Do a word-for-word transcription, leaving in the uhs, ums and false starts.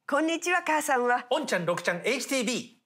こんにちは、母さんは。 おんちゃん、ろくちゃん、エイチティービー。